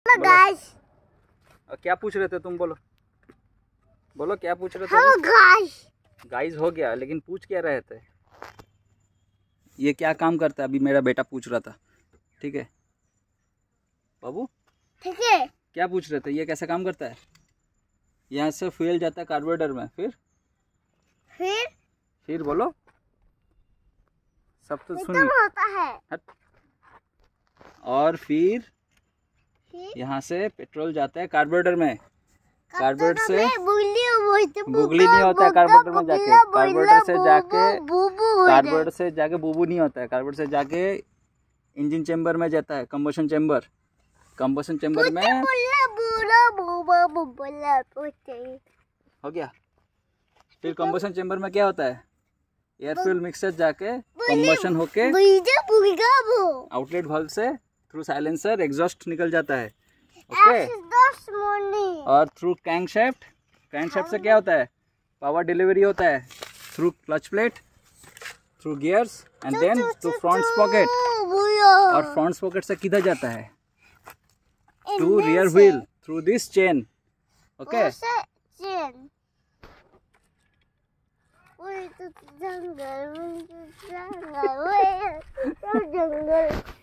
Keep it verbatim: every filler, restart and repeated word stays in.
Guys. क्या पूछ रहे थे तुम? बोलो बोलो क्या पूछ रहे थे? Hello guys. गाइस हो गया, लेकिन पूछ क्या रहे थे? ये क्या काम करता है? अभी मेरा बेटा पूछ रहा था। ठीक है बाबू, ठीक है। क्या पूछ रहे थे? ये कैसे काम करता है? यहाँ से फ्यूल जाता है कार्बोरेटर में, फिर फिर फिर बोलो, सब तो खत्म सुनिए। होता है। हट। और फिर फिर यहाँ से पेट्रोल जाता है कार्बोरेटर में। कार्बोरेटर से बुगली बुगली नहीं होता है कार्बोरेटर में जाके। कार्बोरेटर से जाके कार्बोरेटर से जाके बूबू नहीं होता है। कार्बोरेटर से जाके इंजन चेंबर में जाता है, कंबशन चेंबर। कंबशन चेंबर में हो गया। फिर कंबशन चेंबर में क्या होता है? एयर फ्यूल मिक्सर जाके कंबशन होके आउटलेट वाल्व से थ्रू साइलेंसर एग्जॉस्ट निकल जाता है। ओके। और थ्रू क्रैंकशाफ्ट, क्रैंकशाफ्ट से क्या होता है? पावर डिलीवरी होता है through clutch plate, through gears and then through front sprocket. और फ्रंट स्पॉकेट से किधर जाता है? To rear wheel through this chain. Okay. जंगल जंगल जंगल